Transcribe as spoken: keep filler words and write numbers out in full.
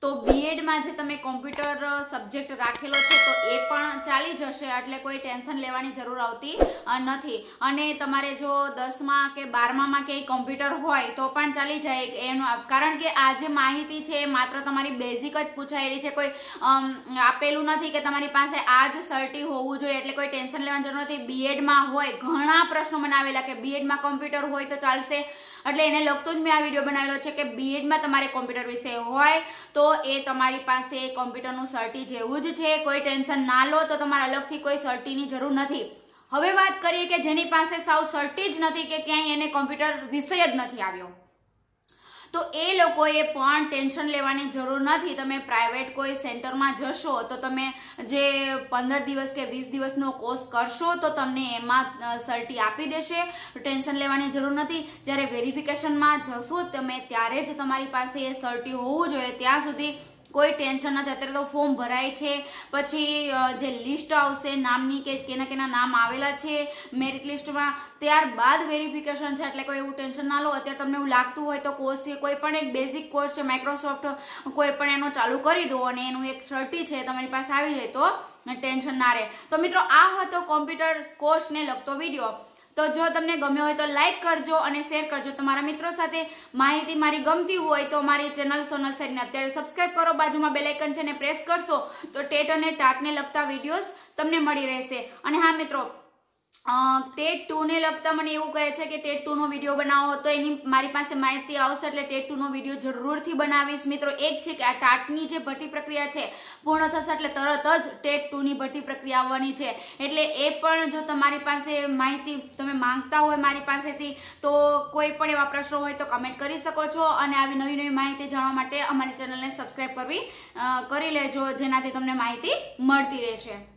તો બીએડમાં જે તમે કોમ્પ્યુટર સબ્જેક્ટ રાખેલો છે તો એ પણ ચાલી જશે, એટલે કોઈ ટેન્શન લેવાની જરૂર આવતી નથી. અને તમારે જો દસમાં કે બારમામાં ક્યાંય કોમ્પ્યુટર હોય તો પણ ચાલી જાય એનું, કારણ કે આ જે માહિતી છે એ માત્ર તમારી બેઝિક જ પૂછાયેલી છે. કોઈ આપેલું નથી કે તમારી પાસે આ જ સર્ટી હોવું જોઈએ, એટલે કોઈ ટેન્શન લેવાની જરૂર નથી. બીએડમાં હોય, ઘણા પ્રશ્નો મને આવેલા કે બીએડમાં કોમ્પ્યુટર હોય તો ચાલશે, એટલે એને લગતો જ મેં આ વિડીયો બનાવેલો છે કે બીએડમાં તમારે કોમ્પ્યુટર વિષય હોય તો એ તમારી પાસે કોમ્પ્યુટરનું સર્ટી જેવું જ છે. કોઈ ટેન્શન ના લો, તો તમારે અલગથી કોઈ સર્ટીની જરૂર નથી. હવે વાત કરીએ કે જેની પાસે સાવ સર્ટી જ નથી કે ક્યાંય એને કોમ્પ્યુટર વિષય જ નથી આવ્યો, તો એ લોકોએ પણ ટેન્શન લેવાની જરૂર નથી. તમે પ્રાઇવેટ કોઈ સેન્ટરમાં જશો તો તમે જે પંદર દિવસ કે વીસ દિવસનો કોર્સ કરશો તો તમને એમાં સર્ટી આપી દેશે, ટેન્શન લેવાની જરૂર નથી. જ્યારે વેરિફિકેશનમાં જશો તમે ત્યારે જ તમારી પાસે એ સર્ટી હોવું જોઈએ, ત્યાં સુધી કોઈ ટેન્શન નથી. અત્યારે તો ફોર્મ ભરાય છે, પછી જે લિસ્ટ આવશે નામની કે કેના કેના નામ આવેલા છે મેરિટ લિસ્ટમાં, ત્યારબાદ વેરિફિકેશન છે, એટલે કોઈ એવું ટેન્શન ના લો. અત્યારે તમને એવું લાગતું હોય તો કોર્સ છે, કોઈ પણ એક બેઝિક કોર્સ છે માઇક્રોસોફ્ટ, કોઈ પણ એનો ચાલુ કરી દો અને એનું એક સર્ટી છે તમારી પાસે આવી જાય તો ટેન્શન ના રહે. તો મિત્રો આ હતો કોમ્પ્યુટર કોર્સને લગતો વિડીયો. તો જો તમને ગમ્યો હોય તો લાઈક કરજો અને શેર કરજો તમારા મિત્રો સાથે. માહિતી મારી ગમતી હોય તો મારી ચેનલ સોનલ સાહેબને અત્યારે સબસ્ક્રાઇબ કરો, બાજુમાં બેલ આઇકન છે ને પ્રેસ કરશો તો ટેટ અને ટાટને લગતા વિડીયોઝ તમને મળી રહેશે. અને હા મિત્રો, ટેટ ટુ ને લગતા મને એવું કહે છે કે ટેટ ટુ નો વિડીયો બનાવો, તો એની મારી પાસે માહિતી આવશે એટલે ટેટ ટુ નો વિડીયો જરૂરથી બનાવીશ. મિત્રો એક છે કે આ ટાટની જે ભરતી પ્રક્રિયા છે પૂર્ણ થશે એટલે તરત જ ટેટ ટુ ની ભરતી પ્રક્રિયા આવવાની છે, એટલે એ પણ જો તમારી પાસે માહિતી તમે માંગતા હોય મારી પાસેથી તો કોઈ પણ એવા પ્રશ્નો હોય તો કમેન્ટ કરી શકો છો. અને આવી નવી નવી માહિતી જાણવા માટે અમારી ચેનલને સબસ્ક્રાઇબ કરવી કરી લેજો, જેનાથી તમને માહિતી મળતી રહે છે.